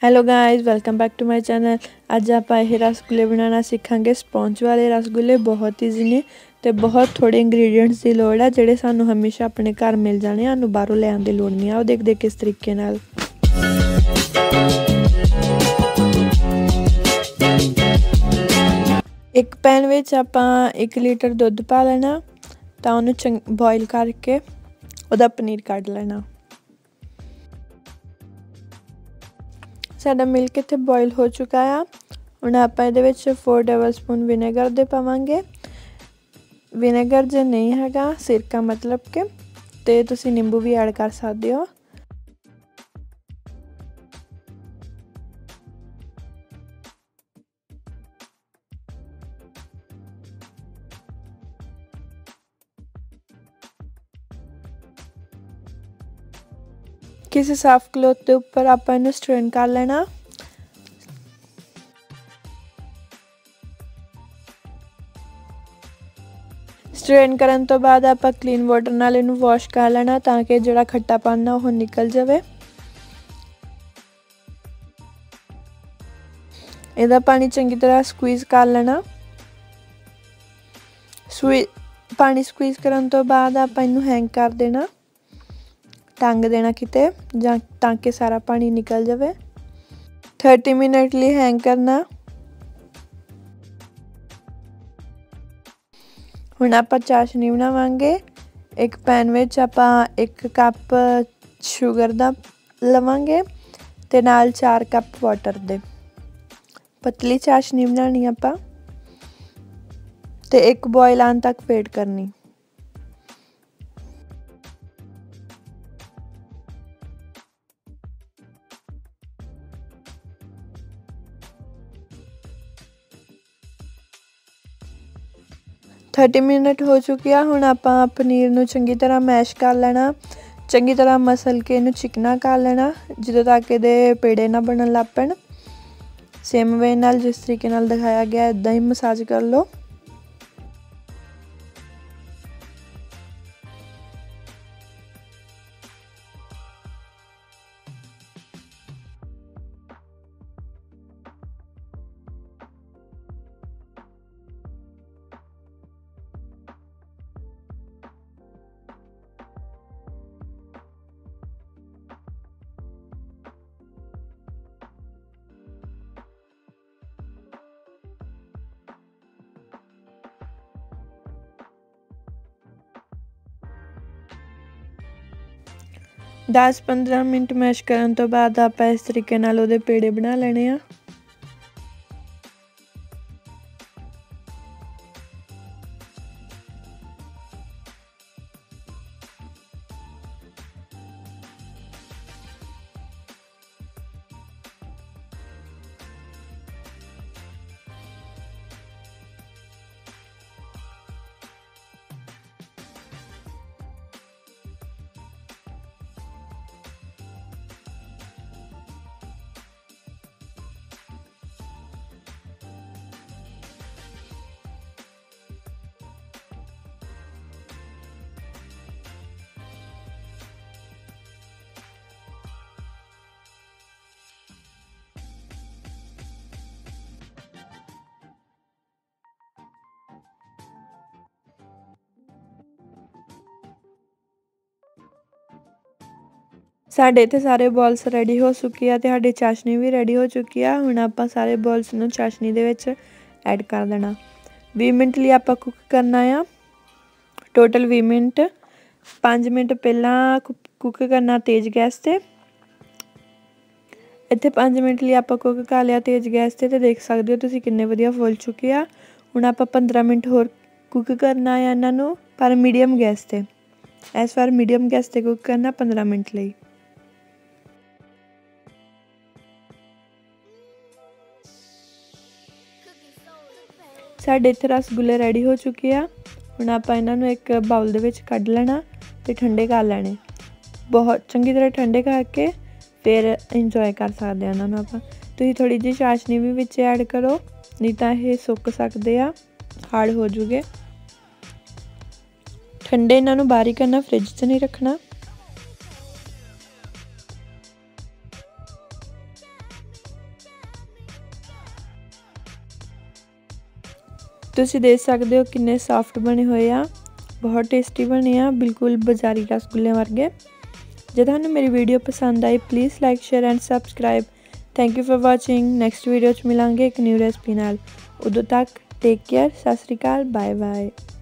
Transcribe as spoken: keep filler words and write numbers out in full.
Hello guys, welcome back to my channel. अज आप ये रसगुल्ले बनाना सीखांगे। स्पॉन्ज वाले रसगुल्ले बहुत ईजी ने ते बहुत थोड़े इंग्रीडिएंट्स की लोड़ है जिहड़े सानू हमेशा अपने घर मिल जाने, सानू बाहरों लैण दी लोड़ नहीं। आओ देखदे किस तरीके नाल। एक पैन विच आपां एक लीटर दुध पा लेना, तां उहनूं चंग बॉयल करके उहदा पनीर कढ लेना। साडा मिल्क इत्थे बॉयल हो चुका है। हुण आपां इहदे विच फोर टेबल स्पून विनेगर दे पावांगे। विनेगर जे नहीं हैगा सिरका मतलब के ते तुसीं निंबू भी ऐड कर सकदे हो। किसी साफ क्लॉथ के उपर आपां इहनूं स्ट्रेन कर लेना। स्ट्रेन करन तो बाद आपां क्लीन वाटर नाल इहनूं वॉश कर लेना ताकि जिहड़ा खट्टापन है ओह निकल जावे। इहदा पानी चंगी तरह स्क्वीज़ कर लेना। स्वी पानी स्क्वीज़ करन तो बाद आपां इहनूं हैंग कर देना, टंग देना किते जां ताकि सारा पानी निकल जावे। थर्टी मिनट लिए हैंग करना। हुण आपां चाशनी बनावांगे। एक पैन विच आपां एक कप शुगर दा लवांगे ते नाल चार कप वाटर दे। पतली चाशनी बनानी आपां ते एक बॉयल आने तक वेट करनी। थर्टी मिनट हो चुके हैं। हुण आपां पनीर नूं चंगी तरह मैश कर लेना, चंगी तरह मसल के इहनूं चिकना कर लेना जिद्दों तक इहदे पेड़े ना बनन लग पैण। सेम वे नाल जिस तरीके नाल दिखाया गया इदां ही मसाज कर लो। दस पंद्रह मिनट मैश करन तो बाद आपां इस तरीके नाल उहदे पेड़े बना लेने आ। साडे इत्थे सारे बॉल्स रेडी हो चुके हैं ते साडी चाशनी भी रेडी हो चुकी है। हुण आपां सारे बॉल्स नूं चाशनी दे विच ऐड कर देना। बीस मिनट लिए आपां कुक करना है। टोटल बीस मिनट। पाँच मिनट पहला कुक करना तेज़ गैस ते। इत्थे पाँच मिनट लिए आपां कुक कर लिया तेज़ गैस ते, ते देख सकदे हो तुसीं किन्ने वधिया फुल चुके आ। हुण आपां पंद्रह मिनट होर कुक करना है इन्हां नूं, पर मीडियम गैस ते। इस बार मीडियम गैस ते कुक करना पंद्रह मिनट लई। साडे इत्थे रसगुल्ले रेडी हो चुके हैं। हुण आपां इन्हां नूं एक बाउल दे विच कढ लेना ते ठंडे कर लेने। बहुत चंगी तरह ठंडे करके फिर इंजॉय कर सकदे आ इन्हां नूं आपां। तुसीं थोड़ी जी चाशनी भी विच ऐड करो, नहीं तां इह सुक सकदे आ, हार्ड हो जूगे। ठंडे इन्हां नूं बाहर ही करना, फ्रिज च नहीं रखना। तुसी देख सकते हो किन्ने सॉफ्ट बने हुए आ, बहुत टेस्टी बने आ, बिल्कुल बाजारी रसगुल्ले वर्गे। जे तुहानू मेरी वीडियो पसंद आई please like share and subscribe. Thank you for watching. Next video च मिलांगे एक न्यू रेसिपी नाल। उदों तक टेक केयर, सत श्री अकाल, बाय बाय।